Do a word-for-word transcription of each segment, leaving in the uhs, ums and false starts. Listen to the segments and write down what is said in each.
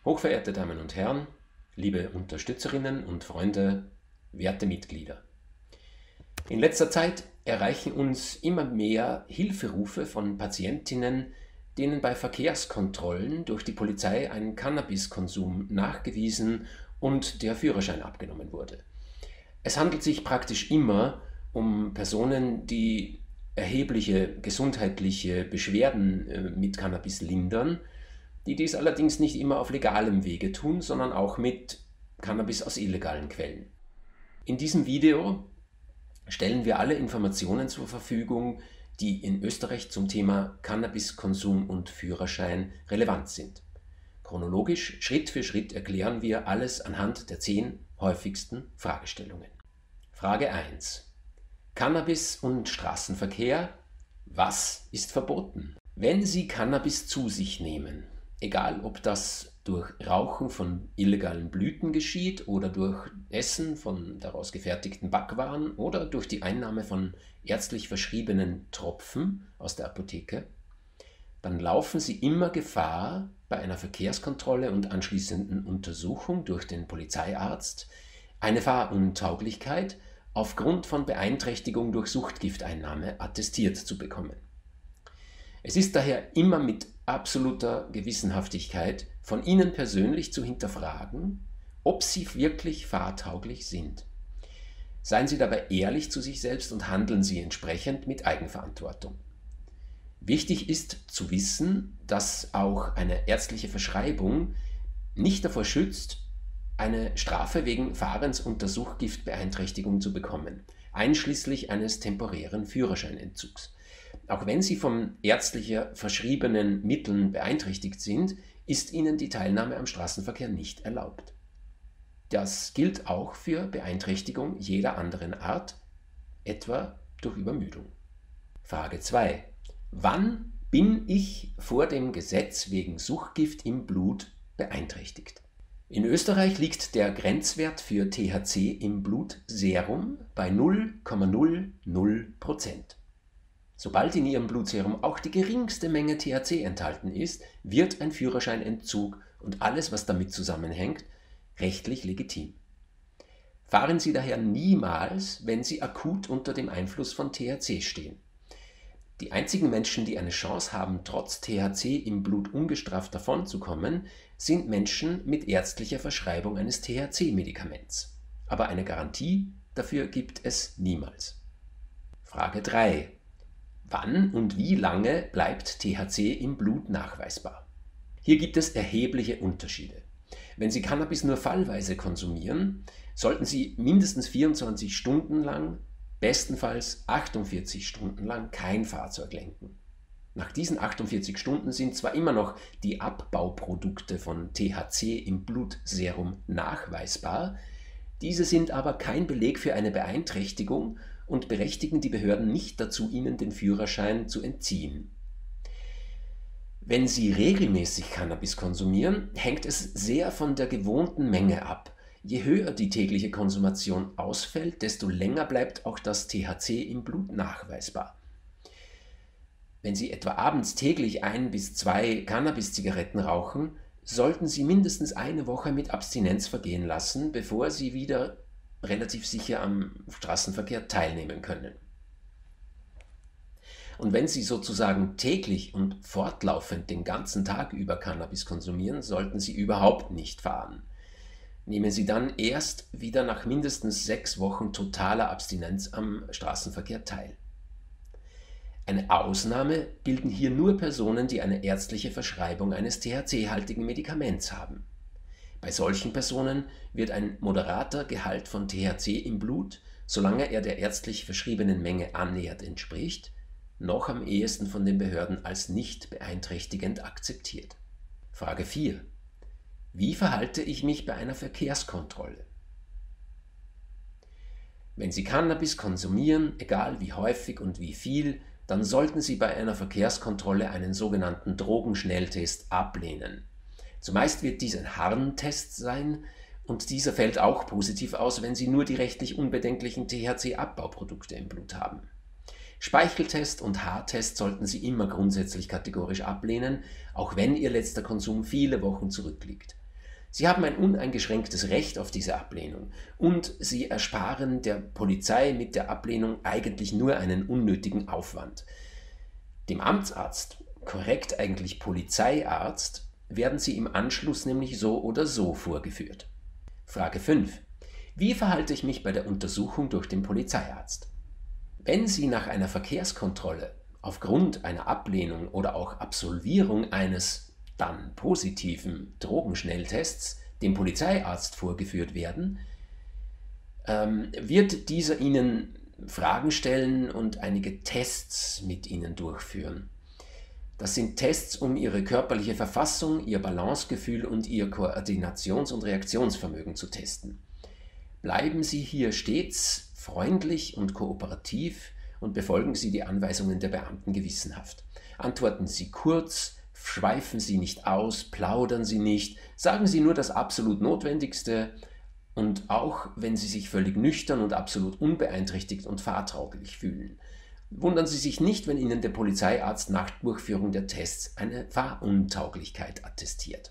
Hochverehrte Damen und Herren, liebe Unterstützerinnen und Freunde, werte Mitglieder. In letzter Zeit erreichen uns immer mehr Hilferufe von Patientinnen, denen bei Verkehrskontrollen durch die Polizei ein Cannabiskonsum nachgewiesen und der Führerschein abgenommen wurde. Es handelt sich praktisch immer um Personen, die erhebliche gesundheitliche Beschwerden mit Cannabis lindern, die dies allerdings nicht immer auf legalem Wege tun, sondern auch mit Cannabis aus illegalen Quellen. In diesem Video stellen wir alle Informationen zur Verfügung, die in Österreich zum Thema Cannabiskonsum und Führerschein relevant sind. Chronologisch, Schritt für Schritt erklären wir alles anhand der zehn häufigsten Fragestellungen. Frage eins. Cannabis und Straßenverkehr. Was ist verboten? Wenn Sie Cannabis zu sich nehmen, egal ob das durch Rauchen von illegalen Blüten geschieht oder durch Essen von daraus gefertigten Backwaren oder durch die Einnahme von ärztlich verschriebenen Tropfen aus der Apotheke, dann laufen Sie immer Gefahr, bei einer Verkehrskontrolle und anschließenden Untersuchung durch den Polizeiarzt eine Fahruntauglichkeit aufgrund von Beeinträchtigung durch Suchtgifteinnahme attestiert zu bekommen. Es ist daher immer mit absoluter Gewissenhaftigkeit von Ihnen persönlich zu hinterfragen, ob Sie wirklich fahrtauglich sind. Seien Sie dabei ehrlich zu sich selbst und handeln Sie entsprechend mit Eigenverantwortung. Wichtig ist zu wissen, dass auch eine ärztliche Verschreibung nicht davor schützt, eine Strafe wegen Fahrens unter Suchtgiftbeeinträchtigung zu bekommen, einschließlich eines temporären Führerscheinentzugs. Auch wenn Sie von ärztlicher verschriebenen Mitteln beeinträchtigt sind, ist Ihnen die Teilnahme am Straßenverkehr nicht erlaubt. Das gilt auch für Beeinträchtigung jeder anderen Art, etwa durch Übermüdung. Frage zwei. Wann bin ich vor dem Gesetz wegen Suchtgift im Blut beeinträchtigt? In Österreich liegt der Grenzwert für T H C im Blutserum bei null Komma null null Prozent. Sobald in Ihrem Blutserum auch die geringste Menge T H C enthalten ist, wird ein Führerscheinentzug und alles, was damit zusammenhängt, rechtlich legitim. Fahren Sie daher niemals, wenn Sie akut unter dem Einfluss von T H C stehen. Die einzigen Menschen, die eine Chance haben, trotz T H C im Blut ungestraft davonzukommen, sind Menschen mit ärztlicher Verschreibung eines T H C-Medikaments. Aber eine Garantie dafür gibt es niemals. Frage drei. Wann und wie lange bleibt T H C im Blut nachweisbar? Hier gibt es erhebliche Unterschiede. Wenn Sie Cannabis nur fallweise konsumieren, sollten Sie mindestens vierundzwanzig Stunden lang, bestenfalls achtundvierzig Stunden lang kein Fahrzeug lenken. Nach diesen achtundvierzig Stunden sind zwar immer noch die Abbauprodukte von T H C im Blutserum nachweisbar, diese sind aber kein Beleg für eine Beeinträchtigung und berechtigen die Behörden nicht dazu, Ihnen den Führerschein zu entziehen. Wenn Sie regelmäßig Cannabis konsumieren, hängt es sehr von der gewohnten Menge ab. Je höher die tägliche Konsumation ausfällt, desto länger bleibt auch das T H C im Blut nachweisbar. Wenn Sie etwa abends täglich ein bis zwei Cannabis-Zigaretten rauchen, sollten Sie mindestens eine Woche mit Abstinenz vergehen lassen, bevor Sie wieder relativ sicher am Straßenverkehr teilnehmen können. Und wenn Sie sozusagen täglich und fortlaufend den ganzen Tag über Cannabis konsumieren, sollten Sie überhaupt nicht fahren. Nehmen Sie dann erst wieder nach mindestens sechs Wochen totaler Abstinenz am Straßenverkehr teil. Eine Ausnahme bilden hier nur Personen, die eine ärztliche Verschreibung eines T H C-haltigen Medikaments haben. Bei solchen Personen wird ein moderater Gehalt von T H C im Blut, solange er der ärztlich verschriebenen Menge annähernd entspricht, noch am ehesten von den Behörden als nicht beeinträchtigend akzeptiert. Frage vier. Wie verhalte ich mich bei einer Verkehrskontrolle? Wenn Sie Cannabis konsumieren, egal wie häufig und wie viel, dann sollten Sie bei einer Verkehrskontrolle einen sogenannten Drogenschnelltest ablehnen. Zumeist wird dies ein Harntest sein und dieser fällt auch positiv aus, wenn Sie nur die rechtlich unbedenklichen T H C-Abbauprodukte im Blut haben. Speicheltest und Haartest sollten Sie immer grundsätzlich kategorisch ablehnen, auch wenn Ihr letzter Konsum viele Wochen zurückliegt. Sie haben ein uneingeschränktes Recht auf diese Ablehnung und Sie ersparen der Polizei mit der Ablehnung eigentlich nur einen unnötigen Aufwand. Dem Amtsarzt, korrekt eigentlich Polizeiarzt, werden Sie im Anschluss nämlich so oder so vorgeführt. Frage fünf. Wie verhalte ich mich bei der Untersuchung durch den Polizeiarzt? Wenn Sie nach einer Verkehrskontrolle aufgrund einer Ablehnung oder auch Absolvierung eines dann positiven Drogenschnelltests dem Polizeiarzt vorgeführt werden, ähm, wird dieser Ihnen Fragen stellen und einige Tests mit Ihnen durchführen. Das sind Tests, um Ihre körperliche Verfassung, Ihr Balancegefühl und Ihr Koordinations- und Reaktionsvermögen zu testen. Bleiben Sie hier stets freundlich und kooperativ und befolgen Sie die Anweisungen der Beamten gewissenhaft. Antworten Sie kurz, schweifen Sie nicht aus, plaudern Sie nicht, sagen Sie nur das absolut Notwendigste und auch wenn Sie sich völlig nüchtern und absolut unbeeinträchtigt und fahrtauglich fühlen. Wundern Sie sich nicht, wenn Ihnen der Polizeiarzt nach Durchführung der Tests eine Fahruntauglichkeit attestiert.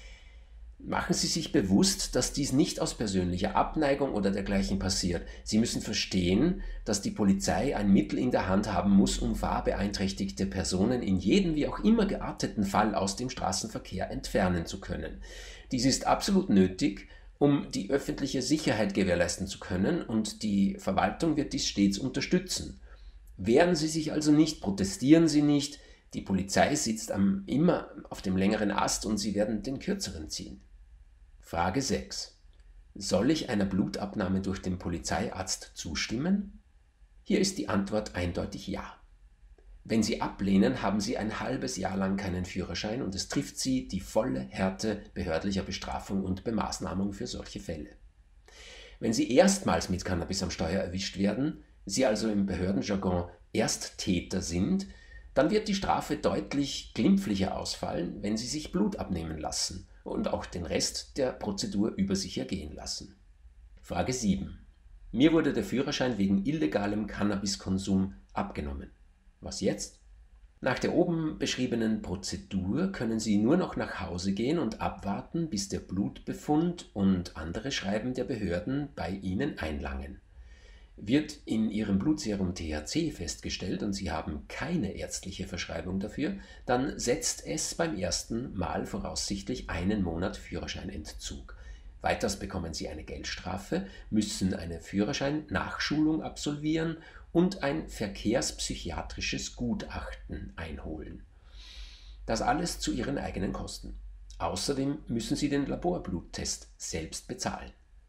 Machen Sie sich bewusst, dass dies nicht aus persönlicher Abneigung oder dergleichen passiert. Sie müssen verstehen, dass die Polizei ein Mittel in der Hand haben muss, um fahrbeeinträchtigte Personen in jedem wie auch immer gearteten Fall aus dem Straßenverkehr entfernen zu können. Dies ist absolut nötig, um die öffentliche Sicherheit gewährleisten zu können, und die Verwaltung wird dies stets unterstützen. Wehren Sie sich also nicht, protestieren Sie nicht. Die Polizei sitzt am, immer auf dem längeren Ast und Sie werden den kürzeren ziehen. Frage sechs. Soll ich einer Blutabnahme durch den Polizeiarzt zustimmen? Hier ist die Antwort eindeutig ja. Wenn Sie ablehnen, haben Sie ein halbes Jahr lang keinen Führerschein und es trifft Sie die volle Härte behördlicher Bestrafung und Bemaßnahmung für solche Fälle. Wenn Sie erstmals mit Cannabis am Steuer erwischt werden, Sie also im Behördenjargon Ersttäter sind, dann wird die Strafe deutlich glimpflicher ausfallen, wenn Sie sich Blut abnehmen lassen und auch den Rest der Prozedur über sich ergehen lassen. Frage sieben. Mir wurde der Führerschein wegen illegalem Cannabiskonsum abgenommen. Was jetzt? Nach der oben beschriebenen Prozedur können Sie nur noch nach Hause gehen und abwarten, bis der Blutbefund und andere Schreiben der Behörden bei Ihnen einlangen. Wird in Ihrem Blutserum T H C festgestellt und Sie haben keine ärztliche Verschreibung dafür, dann setzt es beim ersten Mal voraussichtlich einen Monat Führerscheinentzug. Weiters bekommen Sie eine Geldstrafe, müssen eine Führerschein-Nachschulung absolvieren und ein verkehrspsychiatrisches Gutachten einholen. Das alles zu Ihren eigenen Kosten. Außerdem müssen Sie den Laborbluttest selbst bezahlen.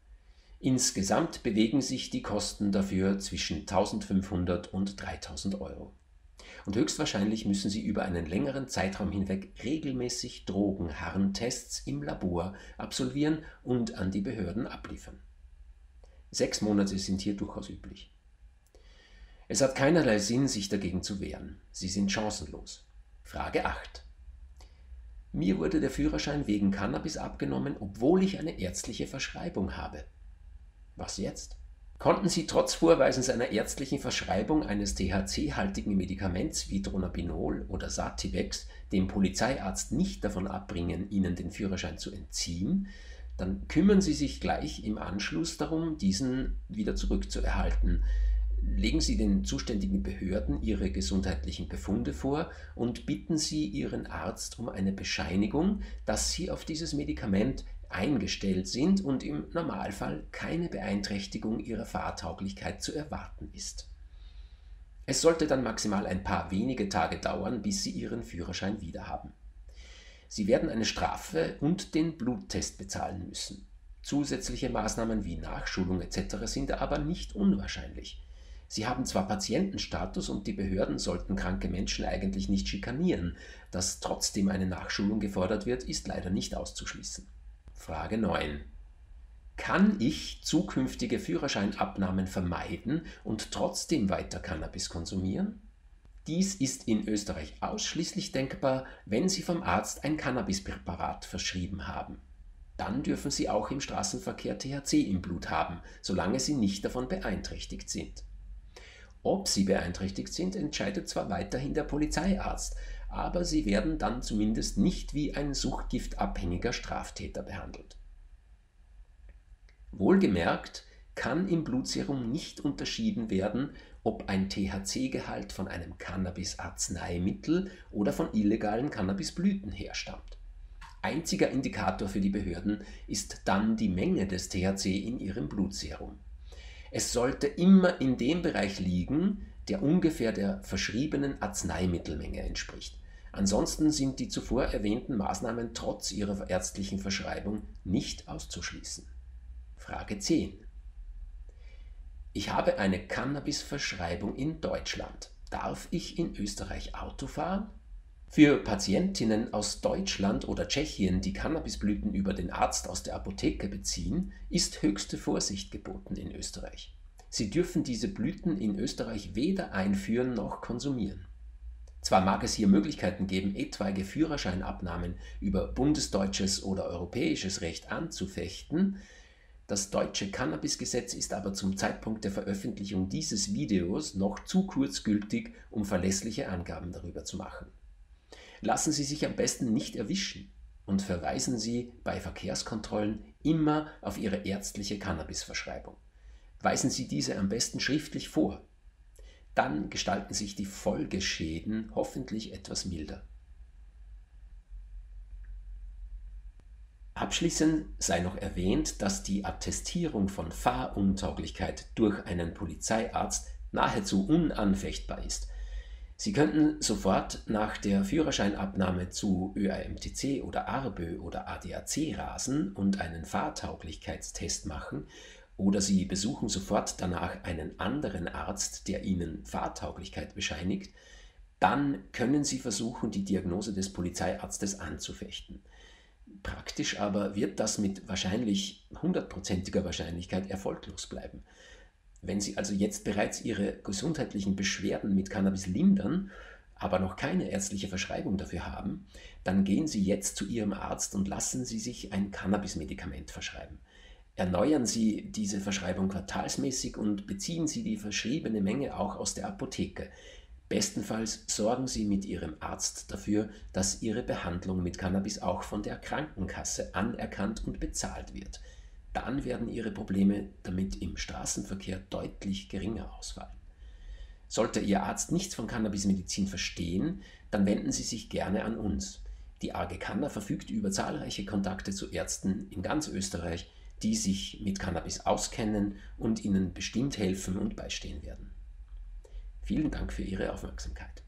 Insgesamt bewegen sich die Kosten dafür zwischen eintausendfünfhundert und dreitausend Euro. Und höchstwahrscheinlich müssen Sie über einen längeren Zeitraum hinweg regelmäßig Drogenharntests im Labor absolvieren und an die Behörden abliefern. Sechs Monate sind hier durchaus üblich. Es hat keinerlei Sinn, sich dagegen zu wehren. Sie sind chancenlos. Frage acht. Mir wurde der Führerschein wegen Cannabis abgenommen, obwohl ich eine ärztliche Verschreibung habe. Was jetzt? Konnten Sie trotz Vorweisens einer ärztlichen Verschreibung eines T H C-haltigen Medikaments wie Dronabinol oder Sativex dem Polizeiarzt nicht davon abbringen, Ihnen den Führerschein zu entziehen, dann kümmern Sie sich gleich im Anschluss darum, diesen wieder zurückzuerhalten. Legen Sie den zuständigen Behörden Ihre gesundheitlichen Befunde vor und bitten Sie Ihren Arzt um eine Bescheinigung, dass Sie auf dieses Medikament eingestellt sind und im Normalfall keine Beeinträchtigung Ihrer Fahrtauglichkeit zu erwarten ist. Es sollte dann maximal ein paar wenige Tage dauern, bis Sie Ihren Führerschein wiederhaben. Sie werden eine Strafe und den Bluttest bezahlen müssen. Zusätzliche Maßnahmen wie Nachschulung et cetera sind aber nicht unwahrscheinlich. Sie haben zwar Patientenstatus und die Behörden sollten kranke Menschen eigentlich nicht schikanieren. Dass trotzdem eine Nachschulung gefordert wird, ist leider nicht auszuschließen. Frage neun. Kann ich zukünftige Führerscheinabnahmen vermeiden und trotzdem weiter Cannabis konsumieren? Dies ist in Österreich ausschließlich denkbar, wenn Sie vom Arzt ein Cannabispräparat verschrieben haben. Dann dürfen Sie auch im Straßenverkehr T H C im Blut haben, solange Sie nicht davon beeinträchtigt sind. Ob Sie beeinträchtigt sind, entscheidet zwar weiterhin der Polizeiarzt, aber sie werden dann zumindest nicht wie ein suchtgiftabhängiger Straftäter behandelt. Wohlgemerkt kann im Blutserum nicht unterschieden werden, ob ein T H C-Gehalt von einem Cannabis-Arzneimittel oder von illegalen Cannabisblüten herstammt. Einziger Indikator für die Behörden ist dann die Menge des T H C in ihrem Blutserum. Es sollte immer in dem Bereich liegen, der ungefähr der verschriebenen Arzneimittelmenge entspricht. Ansonsten sind die zuvor erwähnten Maßnahmen trotz ihrer ärztlichen Verschreibung nicht auszuschließen. Frage zehn. Ich habe eine Cannabis-Verschreibung in Deutschland. Darf ich in Österreich Auto fahren? Für Patientinnen aus Deutschland oder Tschechien, die Cannabisblüten über den Arzt aus der Apotheke beziehen, ist höchste Vorsicht geboten in Österreich. Sie dürfen diese Blüten in Österreich weder einführen noch konsumieren. Zwar mag es hier Möglichkeiten geben, etwaige Führerscheinabnahmen über bundesdeutsches oder europäisches Recht anzufechten, das deutsche Cannabisgesetz ist aber zum Zeitpunkt der Veröffentlichung dieses Videos noch zu kurz gültig, um verlässliche Angaben darüber zu machen. Lassen Sie sich am besten nicht erwischen und verweisen Sie bei Verkehrskontrollen immer auf Ihre ärztliche Cannabisverschreibung. Weisen Sie diese am besten schriftlich vor. Dann gestalten sich die Folgeschäden hoffentlich etwas milder. Abschließend sei noch erwähnt, dass die Attestierung von Fahruntauglichkeit durch einen Polizeiarzt nahezu unanfechtbar ist. Sie könnten sofort nach der Führerscheinabnahme zu Ö A M T C oder ARBÖ oder A D A C rasen und einen Fahrtauglichkeitstest machen, oder Sie besuchen sofort danach einen anderen Arzt, der Ihnen Fahrtauglichkeit bescheinigt. Dann können Sie versuchen, die Diagnose des Polizeiarztes anzufechten. Praktisch aber wird das mit wahrscheinlich hundertprozentiger Wahrscheinlichkeit erfolglos bleiben. Wenn Sie also jetzt bereits Ihre gesundheitlichen Beschwerden mit Cannabis lindern, aber noch keine ärztliche Verschreibung dafür haben, dann gehen Sie jetzt zu Ihrem Arzt und lassen Sie sich ein Cannabis-Medikament verschreiben. Erneuern Sie diese Verschreibung quartalsmäßig und beziehen Sie die verschriebene Menge auch aus der Apotheke. Bestenfalls sorgen Sie mit Ihrem Arzt dafür, dass Ihre Behandlung mit Cannabis auch von der Krankenkasse anerkannt und bezahlt wird. Dann werden Ihre Probleme damit im Straßenverkehr deutlich geringer ausfallen. Sollte Ihr Arzt nichts von Cannabismedizin verstehen, dann wenden Sie sich gerne an uns. Die A G Canna verfügt über zahlreiche Kontakte zu Ärzten in ganz Österreich, die sich mit Cannabis auskennen und Ihnen bestimmt helfen und beistehen werden. Vielen Dank für Ihre Aufmerksamkeit.